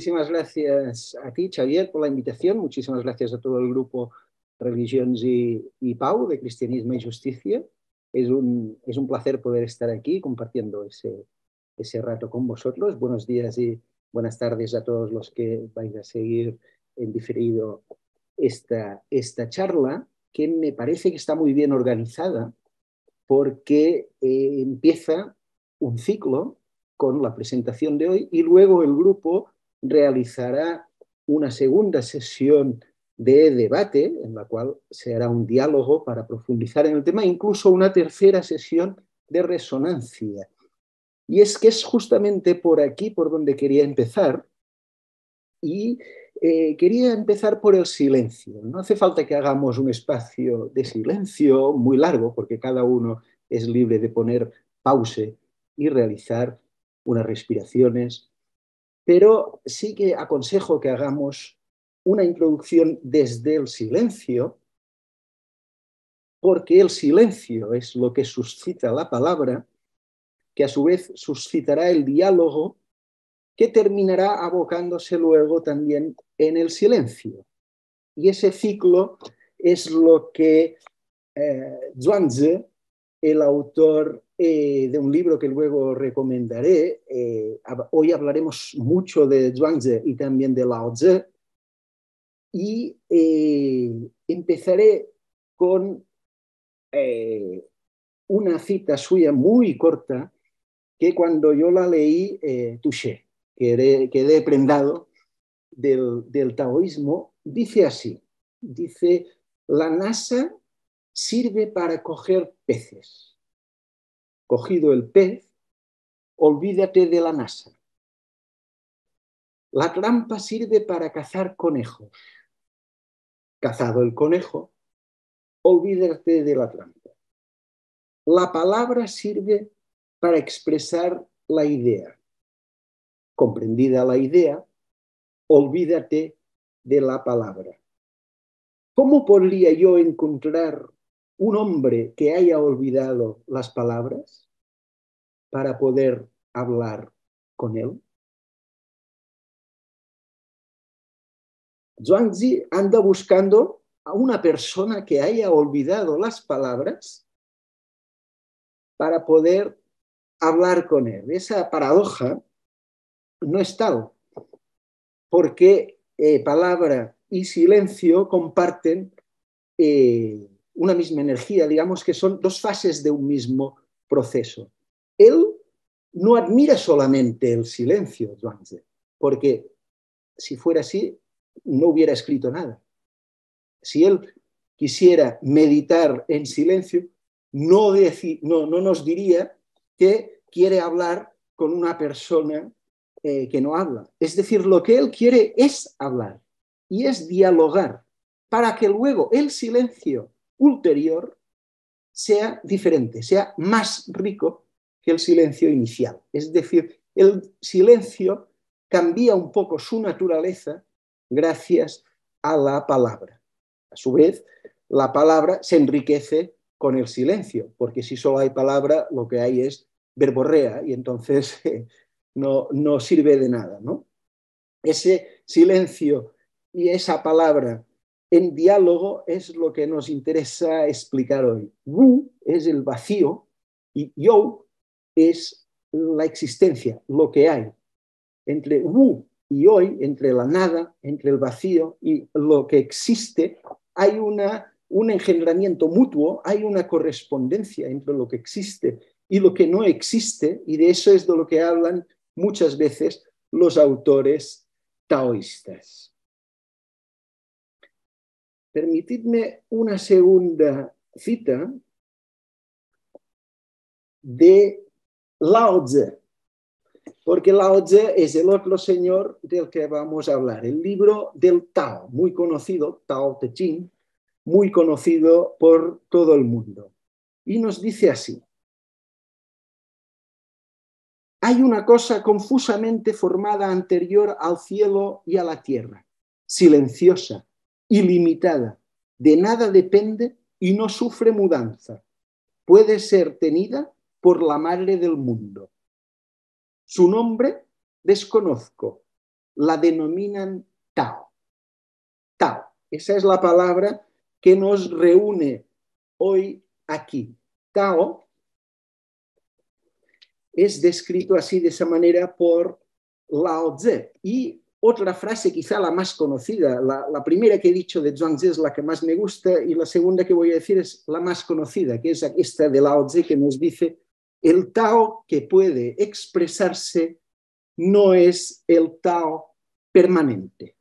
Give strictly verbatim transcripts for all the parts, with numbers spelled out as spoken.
muchísimas gracias a ti, Xavier, por la invitación. Muchísimas gracias a todo el grupo Religions y, y Pau de Cristianismo y Justicia. Es un, es un placer poder estar aquí compartiendo ese, ese rato con vosotros. Buenos días y buenas tardes a todos los que vais a seguir en diferido esta, esta charla, que me parece que está muy bien organizada porque eh, empieza un ciclo con la presentación de hoy y luego el grupo realizará una segunda sesión de debate en la cual se hará un diálogo para profundizar en el tema, incluso una tercera sesión de resonancia. Y es que es justamente por aquí por donde quería empezar y eh, quería empezar por el silencio. No hace falta que hagamos un espacio de silencio muy largo porque cada uno es libre de poner pause y realizar unas respiraciones, pero sí que aconsejo que hagamos una introducción desde el silencio, porque el silencio es lo que suscita la palabra, que a su vez suscitará el diálogo, que terminará abocándose luego también en el silencio. Y ese ciclo es lo que eh, Zhuangzi, el autor eh, de un libro que luego recomendaré, eh, hoy hablaremos mucho de Zhuangzi y también de Lao Tzu, y eh, empezaré con eh, una cita suya muy corta que cuando yo la leí eh, touché, quedé, quedé prendado del, del taoísmo. Dice así, dice, la NASA sirve para coger peces. Cogido el pez, olvídate de la NASA. La trampa sirve para cazar conejos. Cazado el conejo, olvídate de la trampa. La palabra sirve para expresar la idea. Comprendida la idea, olvídate de la palabra. ¿Cómo podría yo encontrar un hombre que haya olvidado las palabras para poder hablar con él? Zhuangzi anda buscando a una persona que haya olvidado las palabras para poder hablar con él. Esa paradoja no es tal, porque eh, palabra y silencio comparten eh, una misma energía, digamos que son dos fases de un mismo proceso. Él no admira solamente el silencio, Zhuangzi, porque si fuera así, no hubiera escrito nada. Si él quisiera meditar en silencio, no, deci- no, no nos diría que quiere hablar con una persona eh, que no habla. Es decir, lo que él quiere es hablar y es dialogar para que luego el silencio ulterior sea diferente, sea más rico que el silencio inicial. Es decir, el silencio cambia un poco su naturaleza gracias a la palabra. A su vez, la palabra se enriquece con el silencio, porque si solo hay palabra, lo que hay es verborrea y entonces eh, no, no sirve de nada, ¿no? Ese silencio y esa palabra en diálogo es lo que nos interesa explicar hoy. Wu es el vacío y Yo es la existencia, lo que hay. Entre Wu y Hoy, entre la nada, entre el vacío y lo que existe, hay una, un engendramiento mutuo, hay una correspondencia entre lo que existe y lo que no existe, y de eso es de lo que hablan muchas veces los autores taoístas. Permitidme una segunda cita de Lao Tzu, porque Lao Tzu es el otro señor del que vamos a hablar. El libro del Tao, muy conocido, Tao Te Ching, muy conocido por todo el mundo. Y nos dice así: hay una cosa confusamente formada anterior al cielo y a la tierra, silenciosa, ilimitada, de nada depende y no sufre mudanza. Puede ser tenida por la madre del mundo. Su nombre desconozco, la denominan Tao. Tao, esa es la palabra que nos reúne hoy aquí. Tao es descrito así de esa manera por Lao Tse. Y otra frase, quizá la más conocida, la, la primera que he dicho de Zhuangzi es la que más me gusta y la segunda que voy a decir es la más conocida, que es esta de Lao Tse, que nos dice: el Tao que puede expresarse no es el Tao permanente.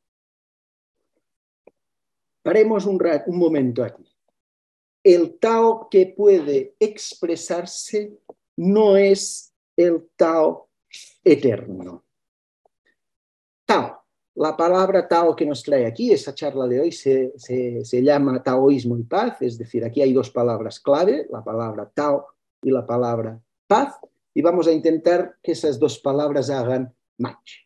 Paremos un, rato, un momento aquí. El Tao que puede expresarse no es el Tao eterno. Tao, la palabra Tao que nos trae aquí, esa charla de hoy se, se, se llama Taoísmo y Paz, es decir, aquí hay dos palabras clave, la palabra Tao y la palabra paz, y vamos a intentar que esas dos palabras hagan match.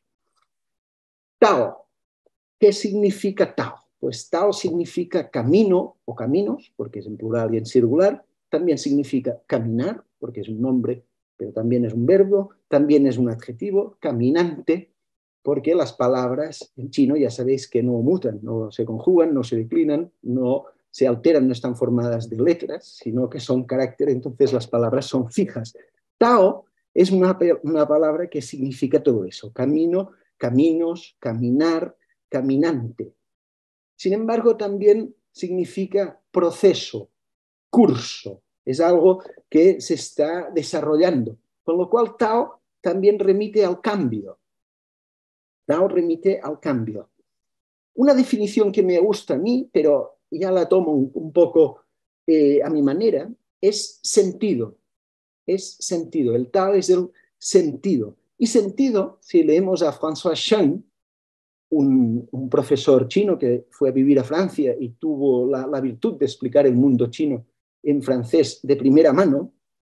Tao, ¿qué significa Tao? Pues Tao significa camino o caminos, porque es en plural y en singular. También significa caminar, porque es un nombre, pero también es un verbo. También es un adjetivo, caminante, porque las palabras en chino ya sabéis que no mutan, no se conjugan, no se declinan, no se alteran, no están formadas de letras, sino que son carácter, entonces las palabras son fijas. Tao es una, una palabra que significa todo eso, camino, caminos, caminar, caminante. Sin embargo, también significa proceso, curso, es algo que se está desarrollando, con lo cual Tao también remite al cambio. Tao remite al cambio. Una definición que me gusta a mí, pero ya la tomo un, un poco eh, a mi manera, es sentido. Es sentido. El Tao es el sentido. Y sentido, si leemos a François Cheng, Un, un profesor chino que fue a vivir a Francia y tuvo la, la virtud de explicar el mundo chino en francés de primera mano,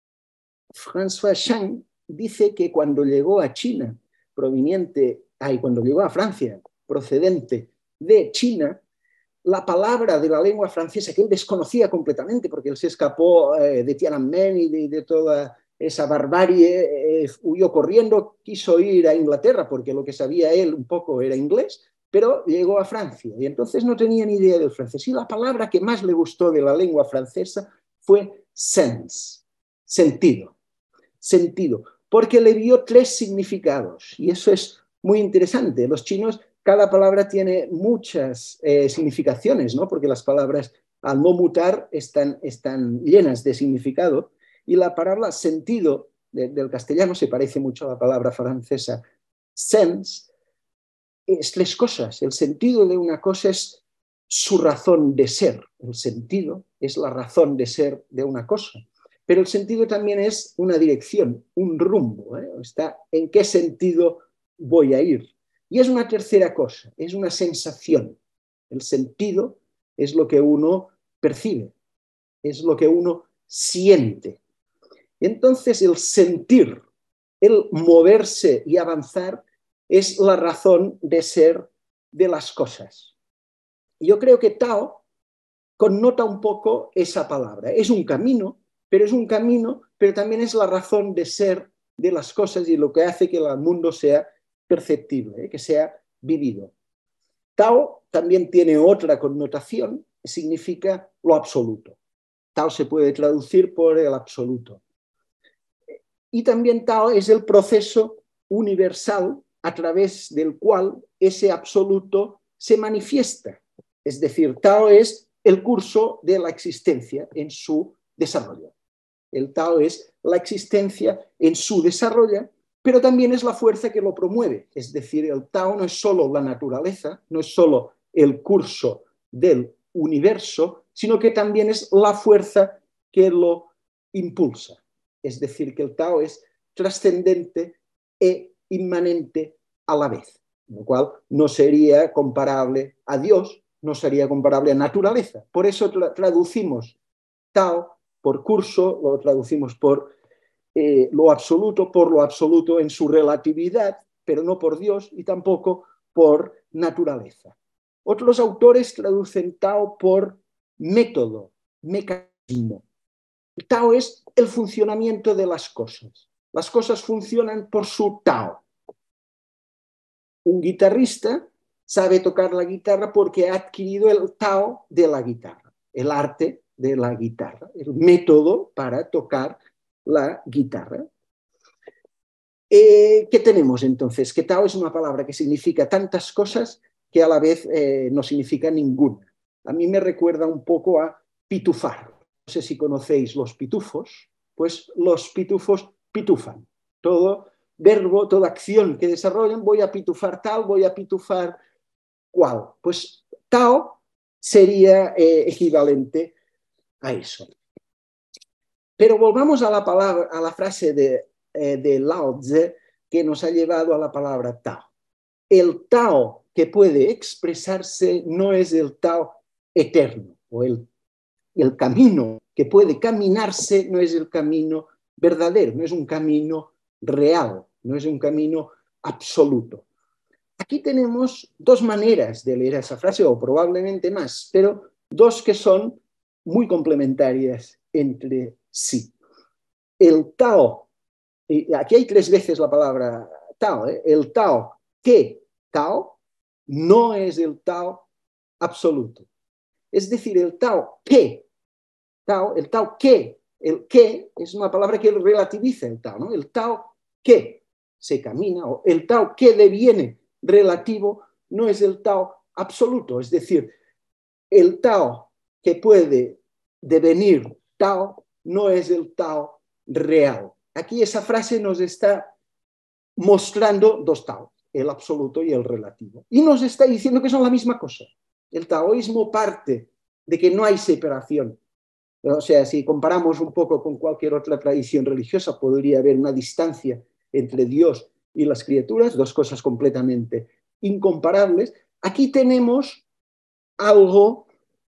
François Cheng dice que cuando llegó a China, proveniente, ay, cuando llegó a Francia, procedente de China, la palabra de la lengua francesa que él desconocía completamente, porque él se escapó eh, de Tiananmen y de, de toda esa barbarie, eh, huyó corriendo, quiso ir a Inglaterra porque lo que sabía él un poco era inglés, pero llegó a Francia y entonces no tenía ni idea del francés. Y la palabra que más le gustó de la lengua francesa fue sense, sentido, sentido, porque le dio tres significados y eso es muy interesante. Los chinos, cada palabra tiene muchas eh, significaciones, ¿no? Porque las palabras al no mutar están, están llenas de significado. Y la palabra sentido de, del castellano se parece mucho a la palabra francesa sense. Es tres cosas. El sentido de una cosa es su razón de ser. El sentido es la razón de ser de una cosa. Pero el sentido también es una dirección, un rumbo. ¿eh? Está en qué sentido voy a ir. Y es una tercera cosa, es una sensación. El sentido es lo que uno percibe, es lo que uno siente. Entonces el sentir, el moverse y avanzar es la razón de ser de las cosas. Yo creo que Tao connota un poco esa palabra. Es un camino, pero es un camino, pero también es la razón de ser de las cosas y lo que hace que el mundo sea perceptible, ¿eh? que sea vivido. Tao también tiene otra connotación, significa lo absoluto. Tao se puede traducir por el absoluto. Y también Tao es el proceso universal a través del cual ese absoluto se manifiesta. Es decir, Tao es el curso de la existencia en su desarrollo. El Tao es la existencia en su desarrollo, pero también es la fuerza que lo promueve. Es decir, el Tao no es solo la naturaleza, no es solo el curso del universo, sino que también es la fuerza que lo impulsa. Es decir, que el Tao es trascendente e inmanente a la vez, lo cual no sería comparable a Dios, no sería comparable a naturaleza. Por eso tra traducimos Tao por curso, lo traducimos por eh, lo absoluto, por lo absoluto en su relatividad, pero no por Dios y tampoco por naturaleza. Otros autores traducen Tao por método, mecanismo. Tao es el funcionamiento de las cosas. Las cosas funcionan por su Tao. Un guitarrista sabe tocar la guitarra porque ha adquirido el Tao de la guitarra, el arte de la guitarra, el método para tocar la guitarra. Eh, ¿Qué tenemos entonces? Que Tao es una palabra que significa tantas cosas que a la vez eh, no significa ninguna. A mí me recuerda un poco a pitufar. No sé si conocéis los pitufos, pues los pitufos pitufan. Todo verbo, toda acción que desarrollan, voy a pitufar tal, voy a pitufar cual. Pues Tao sería eh, equivalente a eso. Pero volvamos a la, palabra, a la frase de, eh, de Lao Tse que nos ha llevado a la palabra Tao. El Tao que puede expresarse no es el Tao eterno, o el, el camino que puede caminarse no es el camino verdadero, no es un camino real, no es un camino absoluto. Aquí tenemos dos maneras de leer esa frase, o probablemente más, pero dos que son muy complementarias entre sí. El Tao, y aquí hay tres veces la palabra Tao, ¿eh? El Tao que Tao no es el Tao absoluto. Es decir, el Tao que Tao, el Tao que, el que es una palabra que relativiza el Tao, ¿no? El Tao que se camina, o el Tao que deviene relativo, no es el Tao absoluto. Es decir, el Tao que puede devenir Tao no es el Tao real. Aquí esa frase nos está mostrando dos Taos, el absoluto y el relativo. Y nos está diciendo que son la misma cosa. El taoísmo parte de que no hay separación. O sea, si comparamos un poco con cualquier otra tradición religiosa, podría haber una distancia entre Dios y las criaturas, dos cosas completamente incomparables. Aquí tenemos algo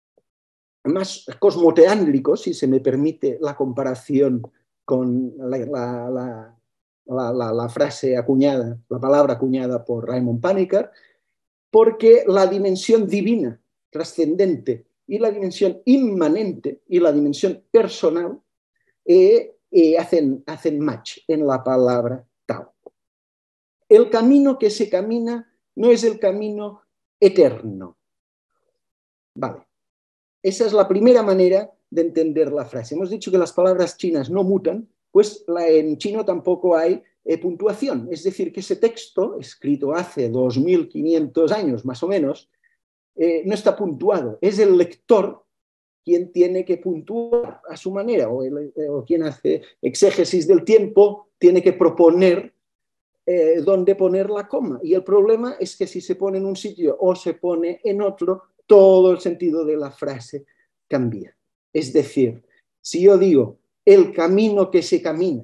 más cosmoteándrico, si se me permite la comparación con la, la, la, la, la, la frase acuñada, la palabra acuñada por Raymond Panikkar, porque la dimensión divina, trascendente, y la dimensión inmanente y la dimensión personal eh, eh, hacen, hacen match en la palabra Tao. El camino que se camina no es el camino eterno. Vale. Esa es la primera manera de entender la frase. Hemos dicho que las palabras chinas no mutan, pues la, en chino tampoco hay eh, puntuación. Es decir, que ese texto, escrito hace dos mil quinientos años más o menos, eh, no está puntuado. Es el lector quien tiene que puntuar a su manera, o, el, o quien hace exégesis del tiempo tiene que proponer eh, dónde poner la coma. Y el problema es que si se pone en un sitio o se pone en otro, todo el sentido de la frase cambia. Es decir, si yo digo el camino que se camina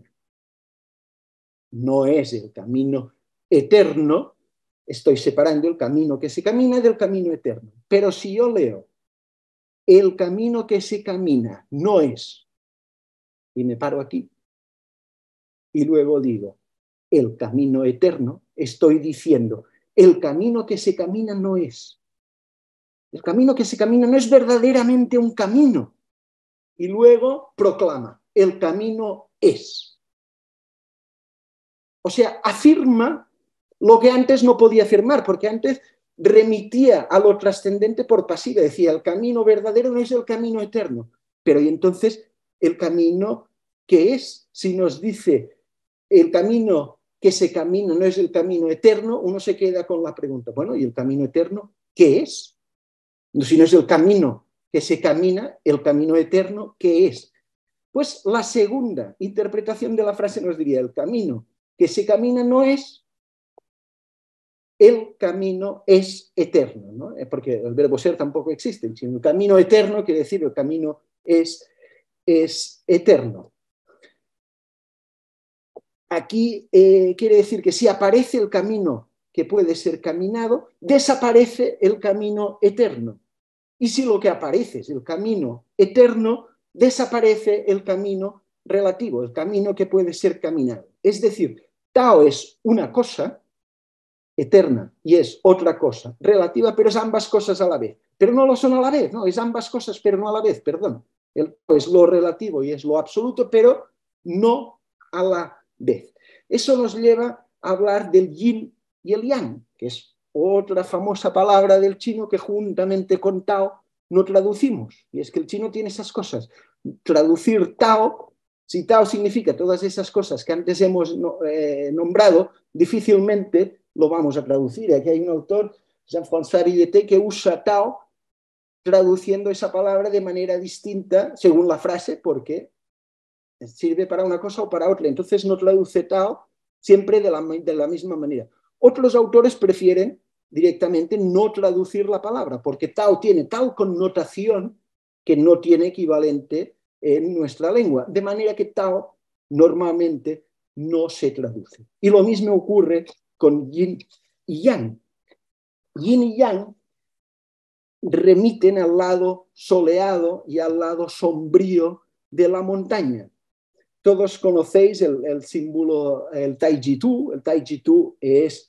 no es el camino eterno, estoy separando el camino que se camina del camino eterno. Pero si yo leo el camino que se camina no es, y me paro aquí, y luego digo el camino eterno, estoy diciendo el camino que se camina no es. El camino que se camina no es verdaderamente un camino. Y luego proclama, el camino es. O sea, afirma lo que antes no podía afirmar, porque antes remitía a lo trascendente por pasiva. Decía, el camino verdadero no es el camino eterno. Pero y entonces, ¿el camino qué es? Si nos dice, el camino que se camina no es el camino eterno, uno se queda con la pregunta, bueno, ¿y el camino eterno qué es? Si no es el camino que se camina, el camino eterno, ¿qué es? Pues la segunda interpretación de la frase nos diría, el camino que se camina no es, el camino es eterno, ¿no? Porque el verbo ser tampoco existe, sino el camino eterno quiere decir el camino es, es eterno. Aquí eh, quiere decir que si aparece el camino que puede ser caminado, desaparece el camino eterno. Y si lo que aparece es el camino eterno, desaparece el camino relativo, el camino que puede ser caminado. Es decir, Tao es una cosa eterna y es otra cosa relativa, pero es ambas cosas a la vez. Pero no lo son a la vez, no, es ambas cosas, pero no a la vez, perdón. El Tao es lo relativo y es lo absoluto, pero no a la vez. Eso nos lleva a hablar del yin y el yang, que es otra famosa palabra del chino que juntamente con Tao no traducimos. Y es que el chino tiene esas cosas. Traducir Tao, si Tao significa todas esas cosas que antes hemos eh, nombrado, difícilmente lo vamos a traducir. Aquí hay un autor, Jean-François Villeté, que usa Tao traduciendo esa palabra de manera distinta según la frase, porque sirve para una cosa o para otra. Entonces no traduce Tao siempre de la, de la misma manera. Otros autores prefieren directamente no traducir la palabra, porque Tao tiene tal connotación que no tiene equivalente en nuestra lengua, de manera que Tao normalmente no se traduce. Y lo mismo ocurre con Yin y Yang. Yin y Yang remiten al lado soleado y al lado sombrío de la montaña. Todos conocéis el, el símbolo, el Taijitu. El Taijitu es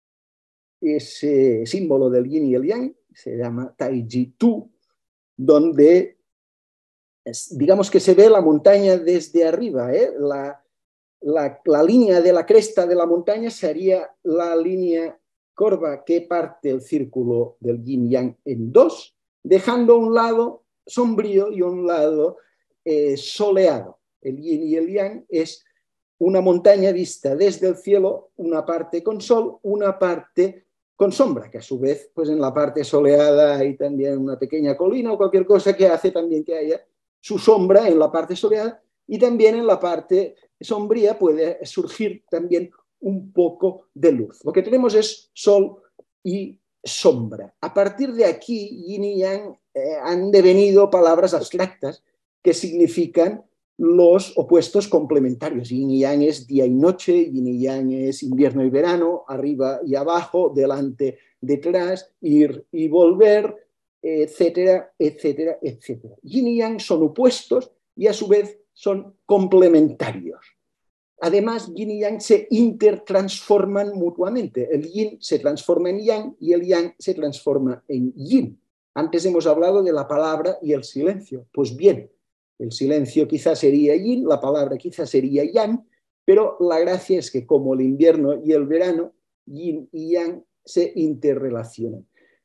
ese símbolo del yin y el yang, se llama Taijitu, donde digamos que se ve la montaña desde arriba. ¿eh? La, la, la línea de la cresta de la montaña sería la línea corva que parte el círculo del yin yang en dos, dejando un lado sombrío y un lado eh, soleado. El yin y el yang es una montaña vista desde el cielo, una parte con sol, una parte con sombra, que a su vez, pues en la parte soleada hay también una pequeña colina o cualquier cosa que hace también que haya su sombra en la parte soleada, y también en la parte sombría puede surgir también un poco de luz. Lo que tenemos es sol y sombra. A partir de aquí, yin y yang eh, han devenido palabras abstractas que significan los opuestos complementarios. Yin y yang es día y noche, yin y yang es invierno y verano, arriba y abajo, delante, detrás, ir y volver, etcétera, etcétera, etcétera. Yin y yang son opuestos y a su vez son complementarios. Además, yin y yang se intertransforman mutuamente. El yin se transforma en yang y el yang se transforma en yin. Antes hemos hablado de la palabra y el silencio. Pues bien, el silencio quizás sería yin, la palabra quizás sería yang, pero la gracia es que como el invierno y el verano, yin y yang se interrelacionan.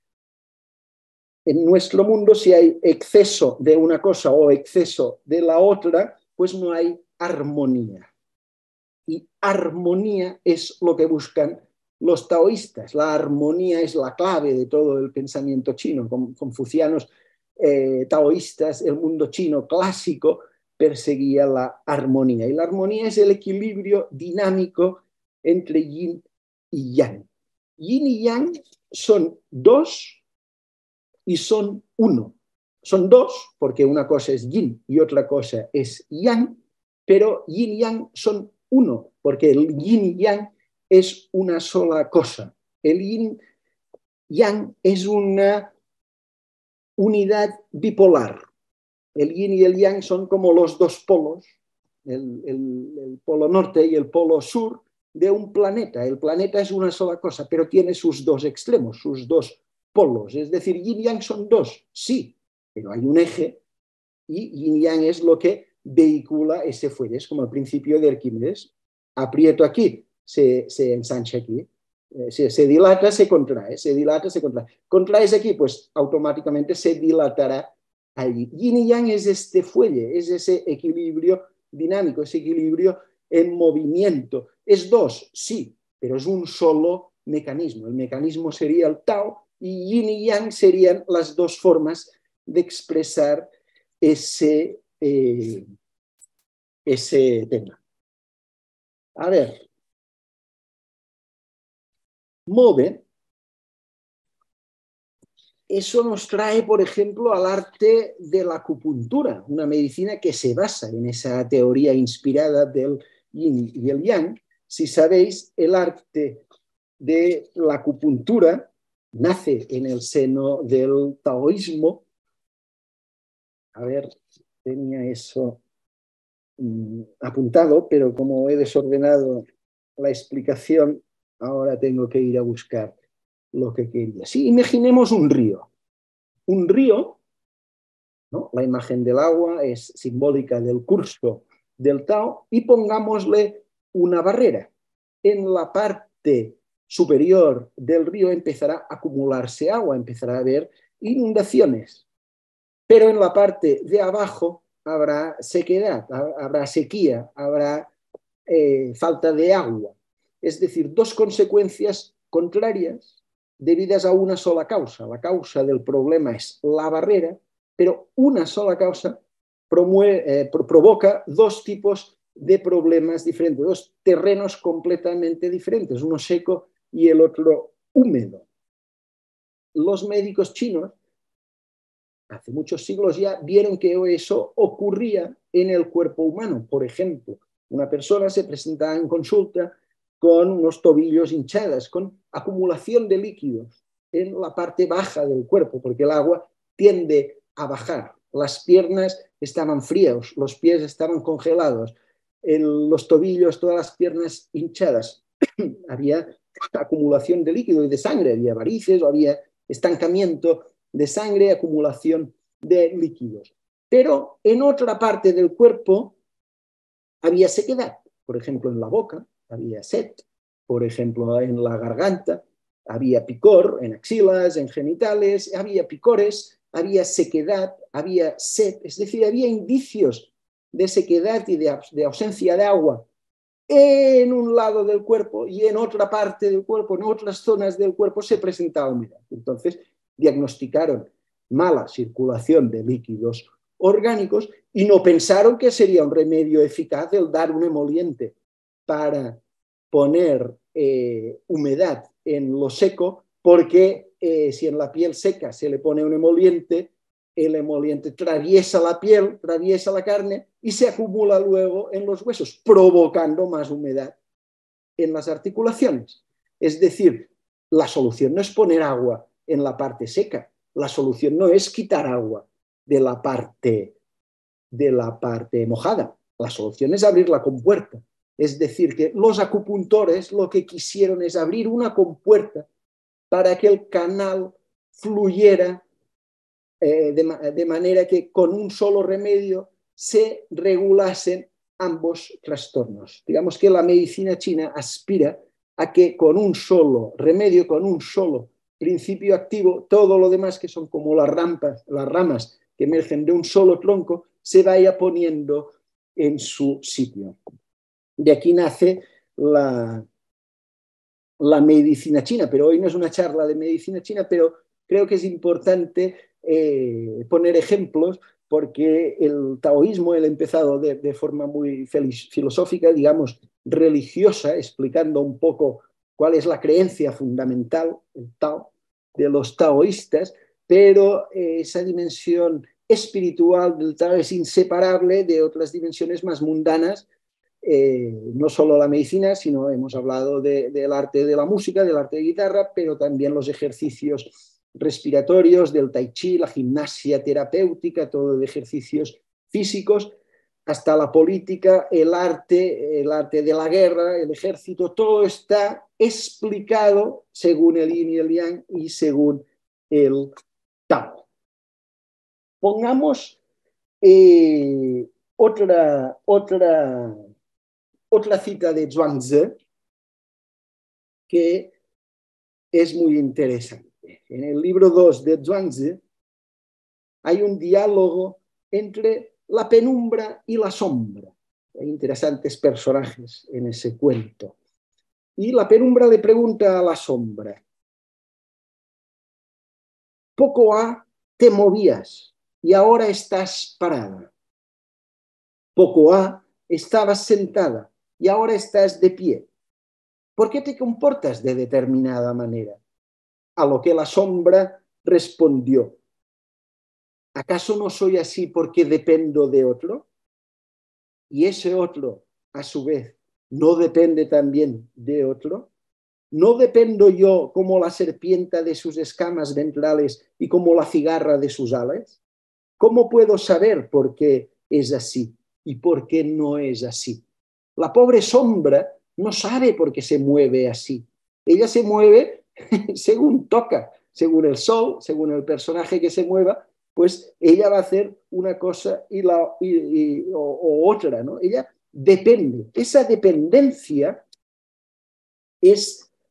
En nuestro mundo, si hay exceso de una cosa o exceso de la otra, pues no hay armonía. Y armonía es lo que buscan los taoístas. La armonía es la clave de todo el pensamiento chino. Confucianos, eh, taoístas, el mundo chino clásico perseguía la armonía. Y la armonía es el equilibrio dinámico entre yin y yang. Yin y yang son dos y son uno. Son dos porque una cosa es yin y otra cosa es yang, pero yin y yang son uno, porque el yin y yang es una sola cosa. El yin yang es una unidad bipolar. El yin y el yang son como los dos polos, el, el, el polo norte y el polo sur de un planeta. El planeta es una sola cosa, pero tiene sus dos extremos, sus dos polos. Es decir, yin y yang son dos, sí, pero hay un eje y yin y yang es lo que vehicula ese fuelle. Es como el principio de Arquímedes. Aprieto aquí, se, se ensancha aquí. Se, se dilata, se contrae, se dilata, se contrae. Contraes aquí, pues automáticamente se dilatará allí. Yin y yang es este fuelle, es ese equilibrio dinámico, ese equilibrio en movimiento. Es dos, sí, pero es un solo mecanismo. El mecanismo sería el Tao y yin y yang serían las dos formas de expresar ese, eh, ese tema. A ver. Move, eso nos trae, por ejemplo, al arte de la acupuntura, una medicina que se basa en esa teoría inspirada del yin y el yang. Si sabéis, el arte de la acupuntura nace en el seno del taoísmo. A ver, tenía eso mm, apuntado, pero como he desordenado la explicación, ahora tengo que ir a buscar lo que quería. Sí, imaginemos un río. Un río, ¿no? La imagen del agua es simbólica del curso del Tao, y pongámosle una barrera. En la parte superior del río empezará a acumularse agua, empezará a haber inundaciones. Pero en la parte de abajo habrá sequedad, habrá sequía, habrá eh, falta de agua. Es decir, dos consecuencias contrarias debidas a una sola causa. La causa del problema es la barrera, pero una sola causa promueve, eh, provoca dos tipos de problemas diferentes, dos terrenos completamente diferentes, uno seco y el otro húmedo. Los médicos chinos, hace muchos siglos ya, vieron que eso ocurría en el cuerpo humano. Por ejemplo, una persona se presentaba en consulta con unos tobillos hinchadas, con acumulación de líquidos en la parte baja del cuerpo, porque el agua tiende a bajar. Las piernas estaban frías, los pies estaban congelados, el, los tobillos, todas las piernas hinchadas. Había acumulación de líquido y de sangre, había varices o había estancamiento de sangre, acumulación de líquidos. Pero en otra parte del cuerpo había sequedad, por ejemplo en la boca había sed, por ejemplo en la garganta había picor, en axilas, en genitales, había picores, había sequedad, había sed, es decir, había indicios de sequedad y de, de ausencia de agua en un lado del cuerpo y en otra parte del cuerpo, en otras zonas del cuerpo se presentaba humedad. Entonces diagnosticaron mala circulación de líquidos orgánicos y no pensaron que sería un remedio eficaz el dar un emoliente para poner eh, humedad en lo seco, porque eh, si en la piel seca se le pone un emoliente, el emoliente atraviesa la piel, atraviesa la carne y se acumula luego en los huesos, provocando más humedad en las articulaciones. Es decir, la solución no es poner agua en la parte seca, la solución no es quitar agua de la parte, de la parte mojada, la solución es abrir la compuerta. Es decir, que los acupuntores lo que quisieron es abrir una compuerta para que el canal fluyera eh, de, de manera que con un solo remedio se regulasen ambos trastornos. Digamos que la medicina china aspira a que con un solo remedio, con un solo principio activo, todo lo demás que son como las rampas, las ramas que emergen de un solo tronco, se vaya poniendo en su sitio. De aquí nace la, la medicina china, pero hoy no es una charla de medicina china, pero creo que es importante eh, poner ejemplos porque el taoísmo, él ha empezado de, de forma muy filosófica, digamos, religiosa, explicando un poco cuál es la creencia fundamental, el Tao, de los taoístas, pero eh, esa dimensión espiritual del Tao es inseparable de otras dimensiones más mundanas, eh, no solo la medicina, sino hemos hablado de, del arte de la música, del arte de guitarra, pero también los ejercicios respiratorios, del tai chi, la gimnasia terapéutica, todo de ejercicios físicos, hasta la política, el arte, el arte de la guerra, el ejército, todo está explicado según el yin y el yang y según el Tao. Pongamos eh, otra, otra, otra cita de Zhuangzi que es muy interesante. En el libro dos de Zhuangzi hay un diálogo entre la penumbra y la sombra. Hay interesantes personajes en ese cuento. Y la penumbra le pregunta a la sombra: poco ha te movías y ahora estás parada. Poco ha estabas sentada y ahora estás de pie. ¿Por qué te comportas de determinada manera? A lo que la sombra respondió: ¿acaso no soy así porque dependo de otro? Y ese otro, a su vez, ¿no depende también de otro? ¿No dependo yo como la serpiente de sus escamas ventrales y como la cigarra de sus alas? ¿Cómo puedo saber por qué es así y por qué no es así? La pobre sombra no sabe por qué se mueve así. Ella se mueve según toca, según el sol, según el personaje que se mueva, pues ella va a hacer una cosa y la, y, y, o, o otra, ¿no? Ella depende. Esa dependencia es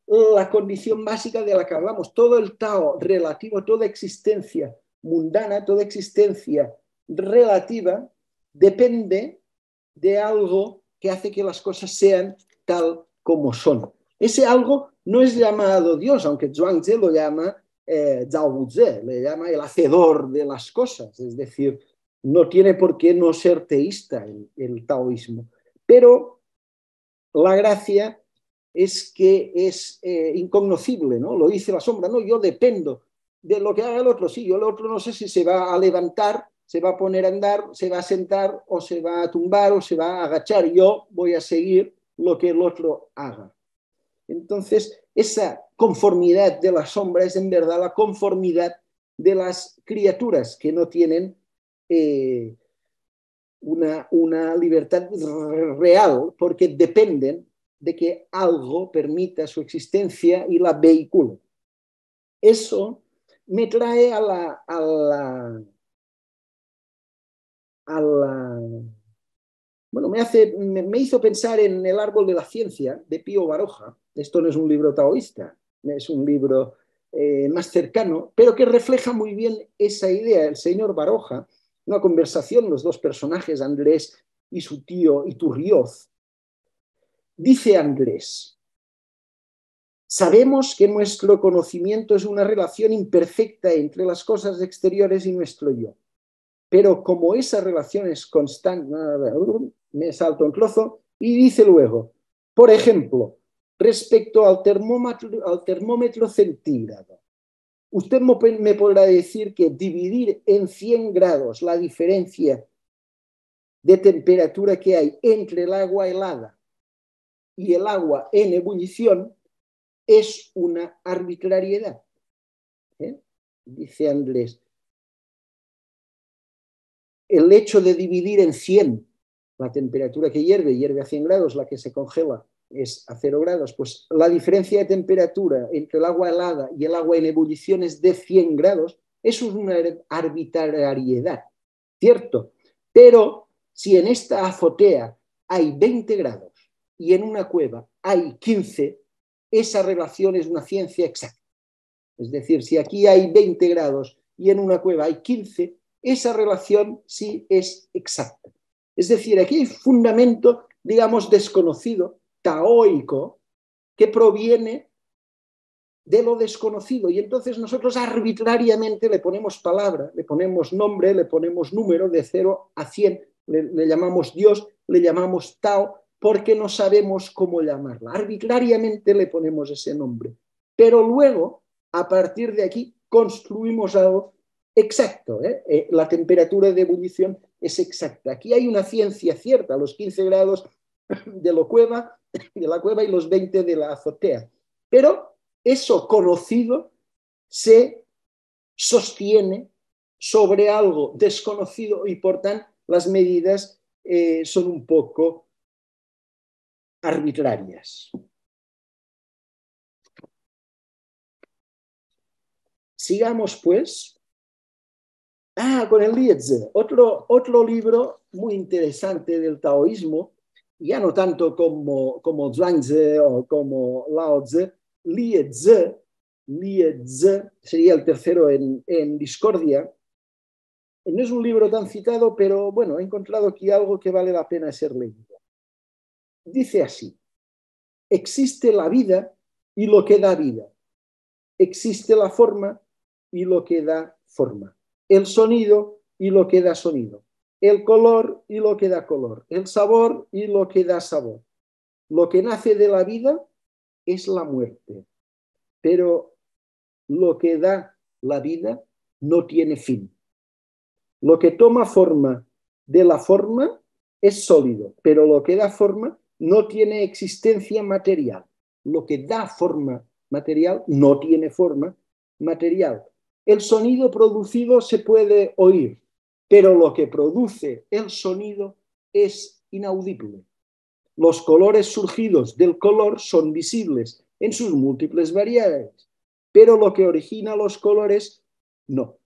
la condición básica de la que hablamos. Todo el Tao relativo, toda existencia mundana, toda existencia relativa, depende de algo que hace que las cosas sean tal como son. Ese algo no es llamado Dios, aunque Zhuangzi lo llama eh, Zhao Buzi, le llama el hacedor de las cosas, es decir, no tiene por qué no ser teísta el, el taoísmo. Pero la gracia es que es eh, incognoscible, ¿no? Lo dice la sombra, no, yo dependo de lo que haga el otro, sí, yo el otro no sé si se va a levantar, se va a poner a andar, se va a sentar o se va a tumbar o se va a agachar, yo voy a seguir lo que el otro haga. Entonces, esa conformidad de la sombra es en verdad la conformidad de las criaturas que no tienen eh, una, una libertad real porque dependen de que algo permita su existencia y la vehicule. Eso me trae a la, a la, a la bueno, me, hace, me, me hizo pensar en El árbol de la ciencia de Pío Baroja. Esto no es un libro taoísta, es un libro eh, más cercano, pero que refleja muy bien esa idea. El señor Baroja, una conversación, los dos personajes, Andrés y su tío Iturrioz, dice Andrés: sabemos que nuestro conocimiento es una relación imperfecta entre las cosas exteriores y nuestro yo. Pero como esa relación es constante, me salto un trozo y dice luego, por ejemplo, respecto al termómetro, al termómetro centígrado, usted me podrá decir que dividir en cien grados la diferencia de temperatura que hay entre el agua helada y el agua en ebullición es una arbitrariedad. ¿Eh? Dice Andrés, el hecho de dividir en cien la temperatura que hierve, hierve a cien grados, la que se congela es a cero grados, pues la diferencia de temperatura entre el agua helada y el agua en ebullición es de cien grados, eso es una arbitrariedad, ¿cierto? Pero si en esta azotea hay veinte grados y en una cueva hay quince, esa relación es una ciencia exacta. Es decir, si aquí hay veinte grados y en una cueva hay quince, esa relación sí es exacta. Es decir, aquí hay fundamento, digamos, desconocido, taoico, que proviene de lo desconocido. Y entonces nosotros arbitrariamente le ponemos palabra, le ponemos nombre, le ponemos número de cero a cien, le, le llamamos Dios, le llamamos Tao, porque no sabemos cómo llamarla. Arbitrariamente le ponemos ese nombre. Pero luego, a partir de aquí, construimos algo exacto. ¿eh? Eh, la temperatura de ebullición es exacta. Aquí hay una ciencia cierta, los quince grados de, lo cueva, de la cueva y los veinte de la azotea. Pero eso conocido se sostiene sobre algo desconocido y por tanto las medidas eh, son un poco arbitrarias. Sigamos pues. Ah, con el Liezi, otro, otro libro muy interesante del taoísmo, ya no tanto como, como Zhuangzi o como Lao Tzu. Liezi, Liezi sería el tercero en, en discordia. No es un libro tan citado, pero bueno, he encontrado aquí algo que vale la pena ser leído. Dice así: existe la vida y lo que da vida. Existe la forma y lo que da forma. El sonido y lo que da sonido. El color y lo que da color. El sabor y lo que da sabor. Lo que nace de la vida es la muerte. Pero lo que da la vida no tiene fin. Lo que toma forma de la forma es sólido, pero lo que da forma no tiene existencia material. Lo que da forma material no tiene forma material. El sonido producido se puede oír, pero lo que produce el sonido es inaudible. Los colores surgidos del color son visibles en sus múltiples variedades, pero lo que origina los colores no.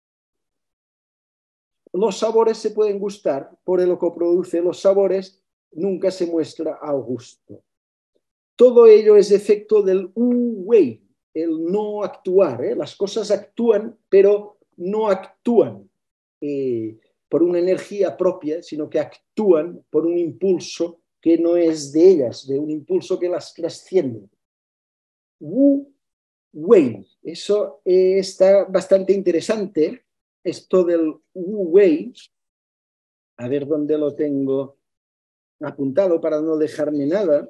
Los sabores se pueden gustar, por lo que produce los sabores nunca se muestra al gusto. todo ello es efecto del wu wei, el no actuar. ¿eh? Las cosas actúan, pero no actúan eh, por una energía propia, sino que actúan por un impulso que no es de ellas, de un impulso que las trasciende. Wu wei, eso eh, está bastante interesante, esto del wu wei. A ver dónde lo tengo apuntado para no dejarme nada.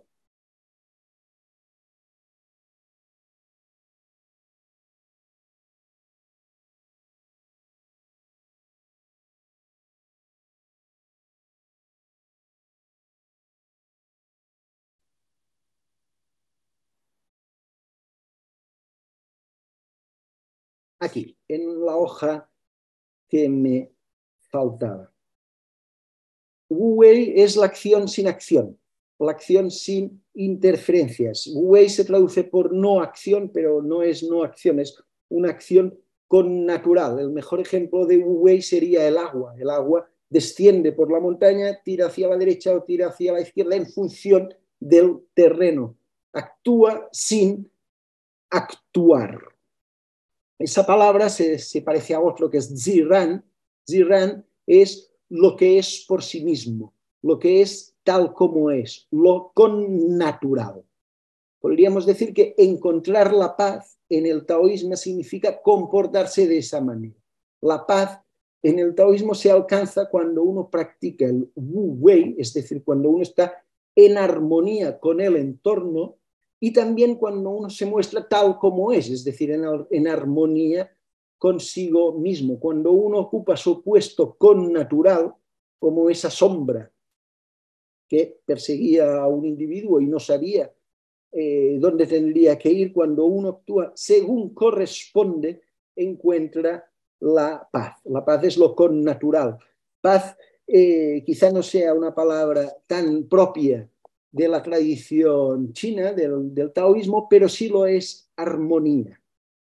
Aquí, en la hoja que me faltaba. Wu wei es la acción sin acción, la acción sin interferencias. Wu wei se traduce por no acción, pero no es no acción, es una acción connatural. El mejor ejemplo de Wu wei sería el agua. El agua desciende por la montaña, tira hacia la derecha o tira hacia la izquierda en función del terreno. Actúa sin actuar. Esa palabra se, se parece a otro que es ziran. Ziran es lo que es por sí mismo, lo que es tal como es, lo connatural. Podríamos decir que encontrar la paz en el taoísmo significa comportarse de esa manera. La paz en el taoísmo se alcanza cuando uno practica el wu wei, es decir, cuando uno está en armonía con el entorno, y también cuando uno se muestra tal como es, es decir, en, en armonía consigo mismo, cuando uno ocupa su puesto connatural, como esa sombra que perseguía a un individuo y no sabía eh, dónde tendría que ir, cuando uno actúa según corresponde, encuentra la paz. La paz es lo connatural. Paz eh, quizá no sea una palabra tan propia de la tradición china, del, del taoísmo, pero sí lo es armonía.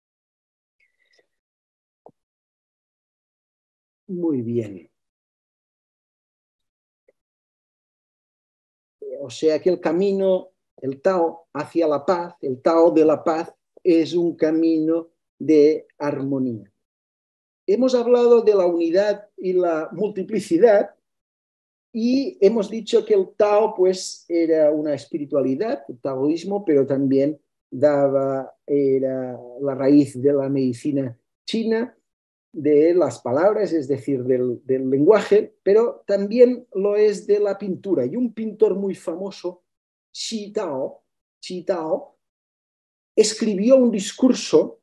Muy bien. O sea que el camino, el Tao hacia la paz, el Tao de la paz, es un camino de armonía. Hemos hablado de la unidad y la multiplicidad y hemos dicho que el Tao pues era una espiritualidad, el taoísmo, pero también daba, era la raíz de la medicina china, de las palabras, es decir, del, del lenguaje, pero también lo es de la pintura. Y un pintor muy famoso, Xi Tao, Xi Tao escribió un discurso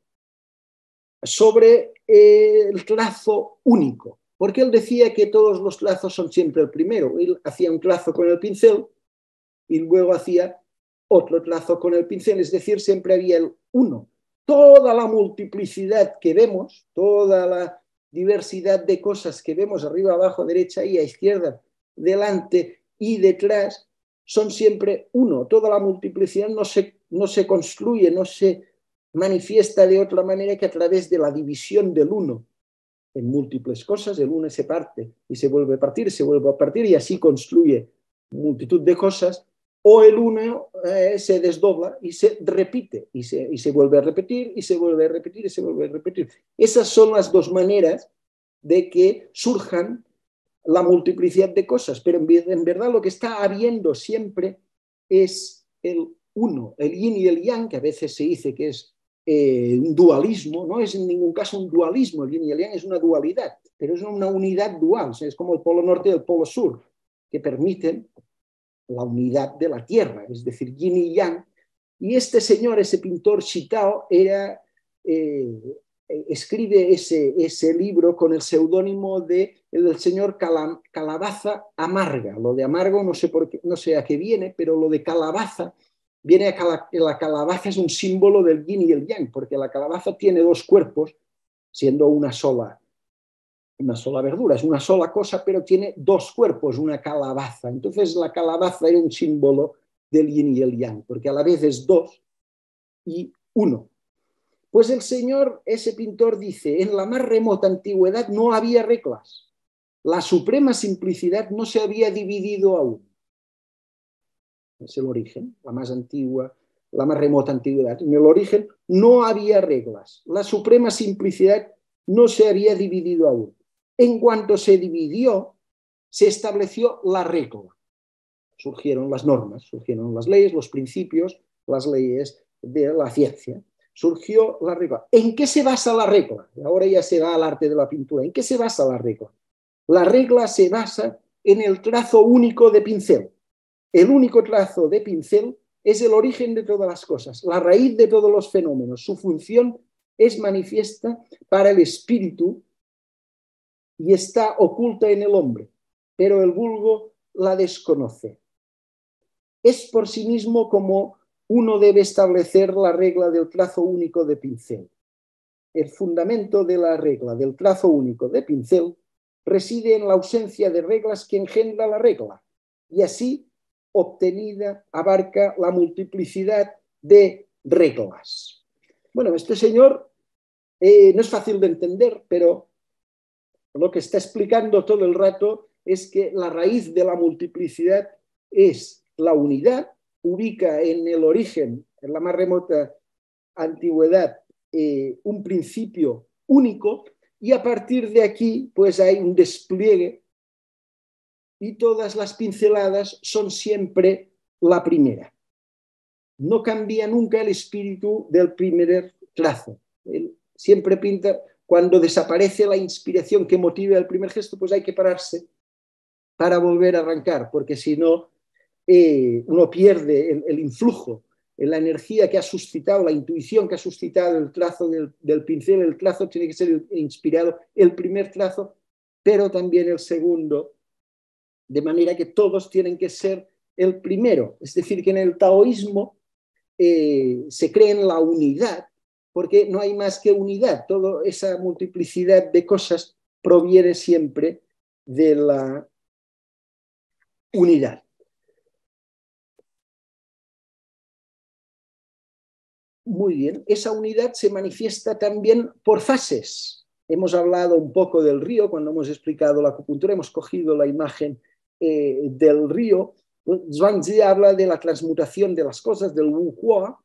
sobre eh, el trazo único, porque él decía que todos los trazos son siempre el primero. Él hacía un trazo con el pincel y luego hacía otro trazo con el pincel, es decir, siempre había el uno. Toda la multiplicidad que vemos, toda la diversidad de cosas que vemos arriba, abajo, derecha y a izquierda, delante y detrás, son siempre uno. Toda la multiplicidad no se, no se construye, no se manifiesta de otra manera que a través de la división del uno en múltiples cosas. El uno se parte y se vuelve a partir, se vuelve a partir y así construye multitud de cosas, o el uno eh, se desdobla y se repite y se, y se vuelve a repetir y se vuelve a repetir y se vuelve a repetir. Esas son las dos maneras de que surjan la multiplicidad de cosas, pero en, en verdad lo que está habiendo siempre es el uno, el yin y el yang, que a veces se dice que es eh, un dualismo, no es en ningún caso un dualismo, el yin y el yang es una dualidad, pero es una unidad dual, o sea, es como el polo norte y el polo sur, que permiten la unidad de la Tierra, es decir, yin y yang. Y este señor, ese pintor Xi Tao, era, eh, escribe ese, ese libro con el seudónimo de el señor Cala, Calabaza Amarga. Lo de amargo no sé, por qué, no sé a qué viene, pero lo de calabaza viene a cala, la calabaza es un símbolo del yin y el yang, porque la calabaza tiene dos cuerpos, siendo una sola una sola verdura, es una sola cosa, pero tiene dos cuerpos, una calabaza. Entonces la calabaza era un símbolo del yin y el yang, porque a la vez es dos y uno. Pues el señor, ese pintor, dice, en la más remota antigüedad no había reglas. La suprema simplicidad no se había dividido aún. es el origen, la más antigua, la más remota antigüedad. En el origen no había reglas, la suprema simplicidad no se había dividido aún. En cuanto se dividió, se estableció la regla. Surgieron las normas, surgieron las leyes, los principios, las leyes de la ciencia. Surgió la regla. ¿En qué se basa la regla? Ahora ya se va al arte de la pintura. ¿En qué se basa la regla? La regla se basa en el trazo único de pincel. El único trazo de pincel es el origen de todas las cosas, la raíz de todos los fenómenos. Su función es manifiesta para el espíritu y está oculta en el hombre, pero el vulgo la desconoce. Es por sí mismo como uno debe establecer la regla del trazo único de pincel. El fundamento de la regla del trazo único de pincel reside en la ausencia de reglas que engendra la regla, y así obtenida abarca la multiplicidad de reglas. Bueno, este señor eh, no es fácil de entender, pero lo que está explicando todo el rato es que la raíz de la multiplicidad es la unidad, ubica en el origen, en la más remota antigüedad, eh, un principio único, y a partir de aquí pues hay un despliegue y todas las pinceladas son siempre la primera. No cambia nunca el espíritu del primer trazo. Él siempre pinta, cuando desaparece la inspiración que motiva el primer gesto, pues hay que pararse para volver a arrancar, porque si no, eh, uno pierde el, el influjo, la energía que ha suscitado, la intuición que ha suscitado el trazo del, del pincel. El trazo tiene que ser inspirado, el primer trazo, pero también el segundo, de manera que todos tienen que ser el primero. Es decir, que en el taoísmo eh, se cree en la unidad, porque no hay más que unidad. Toda esa multiplicidad de cosas proviene siempre de la unidad. Muy bien, esa unidad se manifiesta también por fases. Hemos hablado un poco del río cuando hemos explicado la acupuntura, hemos cogido la imagen eh, del río. Zhuangzi habla de la transmutación de las cosas, del Wu Hua,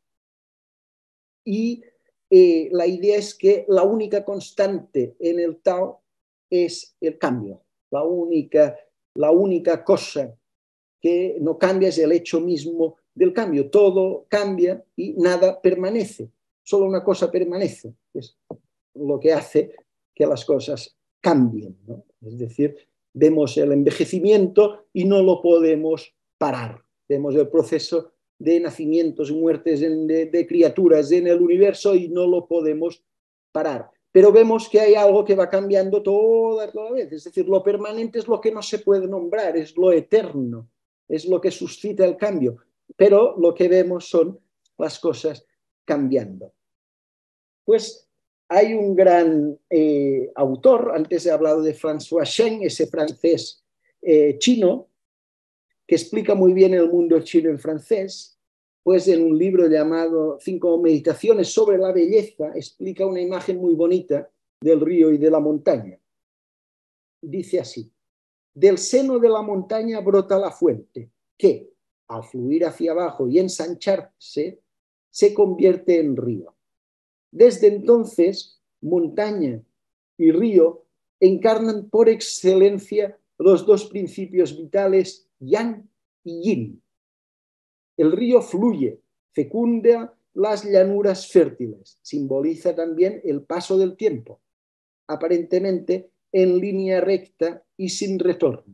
y eh, la idea es que la única constante en el Tao es el cambio. La única, la única cosa que no cambia es el hecho mismo del cambio. Todo cambia y nada permanece. Solo una cosa permanece. Es lo que hace que las cosas cambien, ¿no? Es decir, vemos el envejecimiento y no lo podemos parar. Vemos el proceso de nacimientos y muertes de, de criaturas en el universo y no lo podemos parar. Pero vemos que hay algo que va cambiando toda, toda vez. Es decir, lo permanente es lo que no se puede nombrar, es lo eterno, es lo que suscita el cambio. Pero lo que vemos son las cosas cambiando. Pues hay un gran eh, autor, antes he hablado de François Chen, ese francés eh, chino, que explica muy bien el mundo chino en francés, pues en un libro llamado Cinco meditaciones sobre la belleza, explica una imagen muy bonita del río y de la montaña. Dice así: del seno de la montaña brota la fuente, que, al fluir hacia abajo y ensancharse, se convierte en río. Desde entonces, montaña y río encarnan por excelencia los dos principios vitales, yang y yin. El río fluye, fecunda las llanuras fértiles, simboliza también el paso del tiempo, aparentemente en línea recta y sin retorno.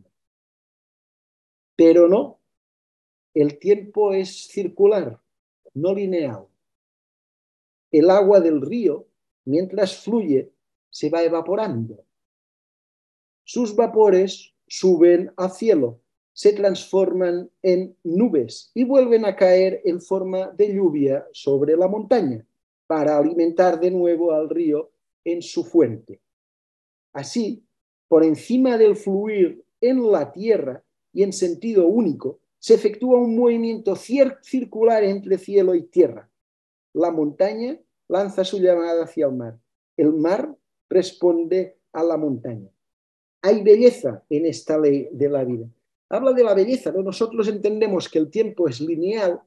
Pero no, el tiempo es circular, no lineal. El agua del río, mientras fluye, se va evaporando. Sus vapores suben al cielo, se transforman en nubes y vuelven a caer en forma de lluvia sobre la montaña para alimentar de nuevo al río en su fuente. Así, por encima del fluir en la tierra y en sentido único, se efectúa un movimiento circular entre cielo y tierra. La montaña lanza su llamada hacia el mar. El mar responde a la montaña. Hay belleza en esta ley de la vida. habla de la belleza, ¿no? Nosotros entendemos que el tiempo es lineal,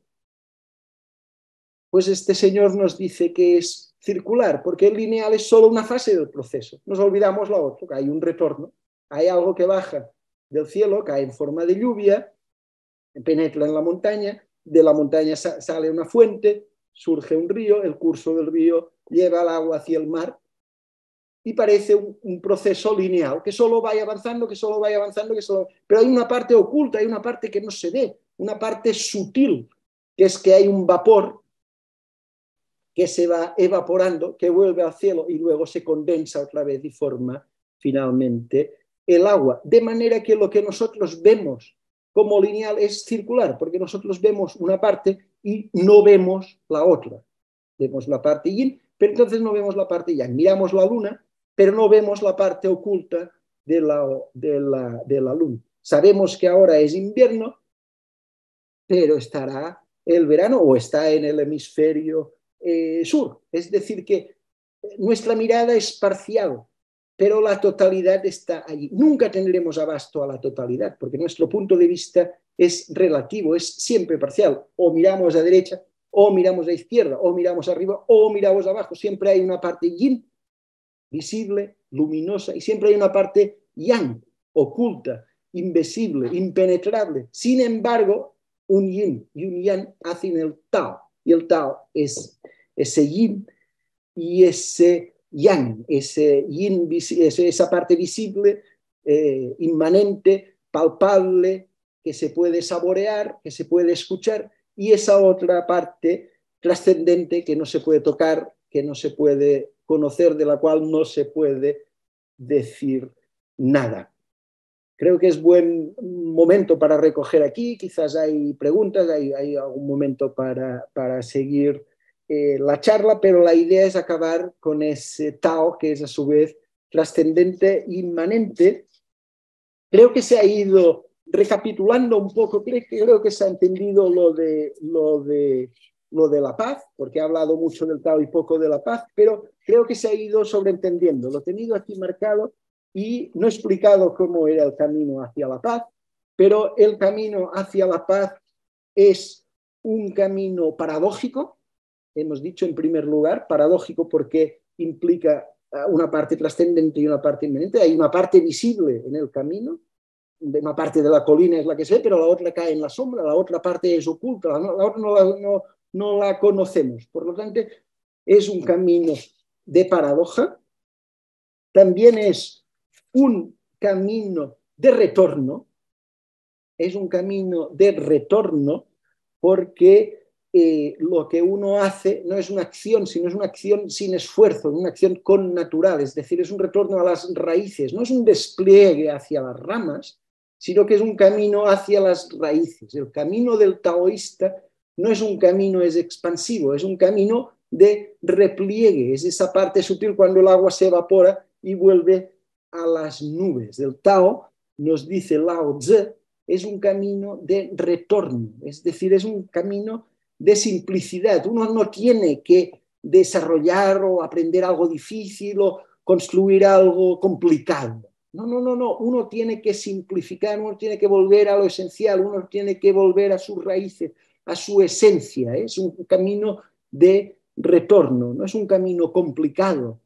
pues este señor nos dice que es circular, porque el lineal es solo una fase del proceso. Nos olvidamos la otra, que hay un retorno, hay algo que baja del cielo, cae en forma de lluvia, penetra en la montaña, de la montaña sale una fuente, surge un río, el curso del río lleva el agua hacia el mar y parece un, un proceso lineal, que solo vaya avanzando, que solo vaya avanzando, que solo... pero hay una parte oculta, hay una parte que no se ve, una parte sutil, que es que hay un vapor que se va evaporando, que vuelve al cielo y luego se condensa otra vez y forma finalmente el agua. De manera que lo que nosotros vemos como lineal es circular, porque nosotros vemos una parte y no vemos la otra. Vemos la parte yin, pero entonces no vemos la parte yang. Miramos la luna, pero no vemos la parte oculta de la, de la, de la luna. Sabemos que ahora es invierno, pero estará el verano o está en el hemisferio eh, sur. Es decir, que nuestra mirada es parcial, pero la totalidad está allí. Nunca tendremos abasto a la totalidad, porque nuestro punto de vista es relativo, es siempre parcial. O miramos a derecha, o miramos a izquierda, o miramos arriba, o miramos abajo. Siempre hay una parte yin, visible, luminosa, y siempre hay una parte yang, oculta, invisible, impenetrable. Sin embargo, un yin y un yang hacen el Tao, y el Tao es ese yin y ese yang, ese yin, esa parte visible, eh, inmanente, palpable, que se puede saborear, que se puede escuchar, y esa otra parte trascendente que no se puede tocar, que no se puede conocer, de la cual no se puede decir nada. Creo que es buen momento para recoger aquí, quizás hay preguntas, hay, hay algún momento para, para seguir eh, la charla, pero la idea es acabar con ese Tao, que es a su vez trascendente, inmanente. Creo que se ha ido recapitulando un poco, creo, creo que se ha entendido lo de, lo, de, lo de la paz, porque he hablado mucho del Tao y poco de la paz, pero creo que se ha ido sobreentendiendo. Lo he tenido aquí marcado y no he explicado cómo era el camino hacia la paz, pero el camino hacia la paz es un camino paradójico, hemos dicho en primer lugar, paradójico porque implica una parte trascendente y una parte inmanente. Hay una parte visible en el camino, una parte de la colina es la que se ve, pero la otra cae en la sombra, la otra parte es oculta, la, la otra no la, no, no la conocemos. Por lo tanto, es un camino de paradoja. También es un camino de retorno, es un camino de retorno porque eh, lo que uno hace no es una acción, sino es una acción sin esfuerzo, una acción connatural, es decir, es un retorno a las raíces, no es un despliegue hacia las ramas, sino que es un camino hacia las raíces. El camino del taoísta no es un camino es expansivo, es un camino de repliegue, es esa parte sutil cuando el agua se evapora y vuelve a las nubes. El Tao, nos dice Lao Tse, es un camino de retorno, es decir, es un camino de simplicidad. Uno no tiene que desarrollar o aprender algo difícil o construir algo complicado. No, no, no, no. Uno tiene que simplificar, uno tiene que volver a lo esencial, uno tiene que volver a sus raíces, a su esencia. ¿eh? Es un camino de retorno, no es un camino complicado.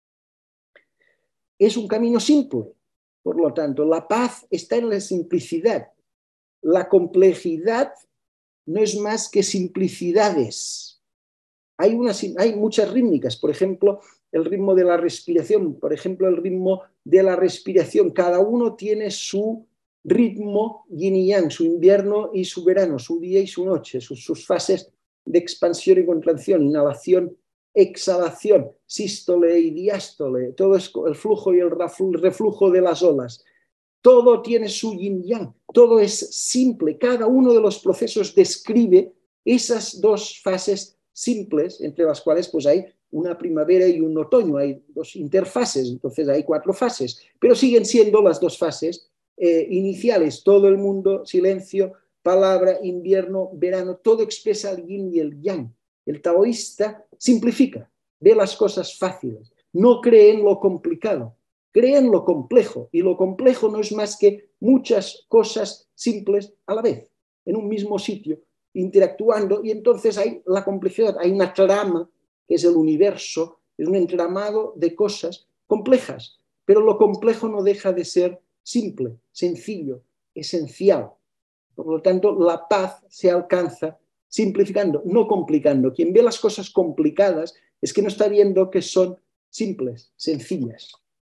Es un camino simple. Por lo tanto, la paz está en la simplicidad. La complejidad no es más que simplicidades. Hay, una, hay muchas rítmicas, por ejemplo, el ritmo de la respiración, por ejemplo, el ritmo de la respiración. Cada uno tiene su ritmo yin y yang, su invierno y su verano, su día y su noche, sus, sus fases de expansión y contracción, inhalación, exhalación, sístole y diástole, todo es el flujo y el reflujo de las olas. Todo tiene su yin yang, todo es simple. Cada uno de los procesos describe esas dos fases simples, entre las cuales pues hay una primavera y un otoño, hay dos interfases, entonces hay cuatro fases, pero siguen siendo las dos fases eh, iniciales. Todo el mundo, silencio, palabra, invierno, verano, todo expresa el yin y el yang. El taoísta simplifica, ve las cosas fáciles, no cree en lo complicado. cree en lo complejo, y lo complejo no es más que muchas cosas simples a la vez, en un mismo sitio, interactuando, y entonces hay la complejidad, hay una trama, que es el universo, es un entramado de cosas complejas, pero lo complejo no deja de ser simple, sencillo, esencial. Por lo tanto, la paz se alcanza simplificando, no complicando. Quien ve las cosas complicadas es que no está viendo que son simples, sencillas.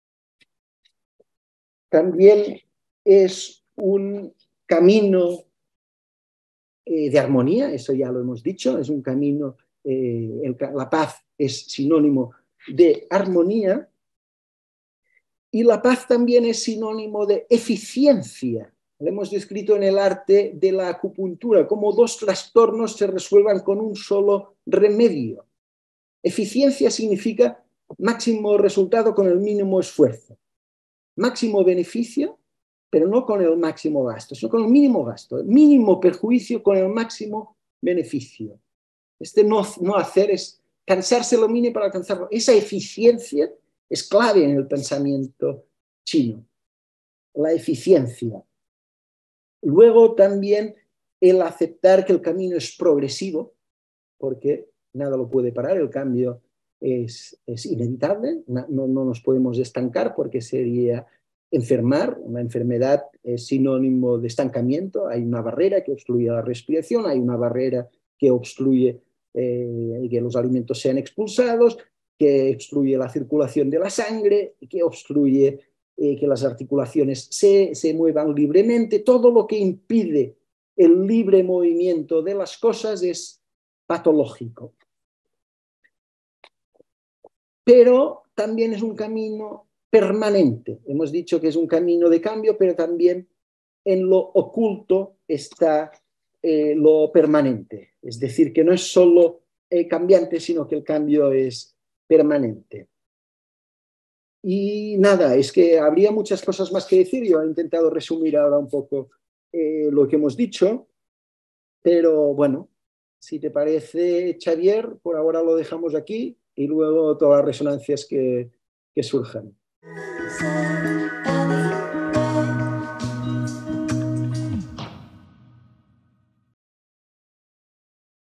También es un camino eh, de armonía, eso ya lo hemos dicho, es un camino, eh, el, la paz es sinónimo de armonía, y la paz también es sinónimo de eficiencia. Lo hemos descrito en el arte de la acupuntura, como dos trastornos se resuelvan con un solo remedio. Eficiencia significa máximo resultado con el mínimo esfuerzo. Máximo beneficio, pero no con el máximo gasto, sino con el mínimo gasto. Mínimo perjuicio con el máximo beneficio. Este no, no hacer es cansarse lo mínimo para alcanzarlo. Esa eficiencia es clave en el pensamiento chino. La eficiencia. Luego también el aceptar que el camino es progresivo, porque nada lo puede parar, el cambio es, es inevitable, no, no nos podemos estancar porque sería enfermar. Una enfermedad es sinónimo de estancamiento, hay una barrera que obstruye la respiración, hay una barrera que obstruye eh, que los alimentos sean expulsados, que obstruye la circulación de la sangre, que obstruye eh, que las articulaciones se, se muevan libremente. Todo lo que impide el libre movimiento de las cosas es patológico. Pero también es un camino permanente. Hemos dicho que es un camino de cambio, pero también en lo oculto está eh, lo permanente. Es decir, que no es solo eh, cambiante, sino que el cambio es permanente. Y nada, es que habría muchas cosas más que decir. Yo he intentado resumir ahora un poco eh, lo que hemos dicho, pero bueno, si te parece, Xavier, por ahora lo dejamos aquí y luego todas las resonancias que, que surjan.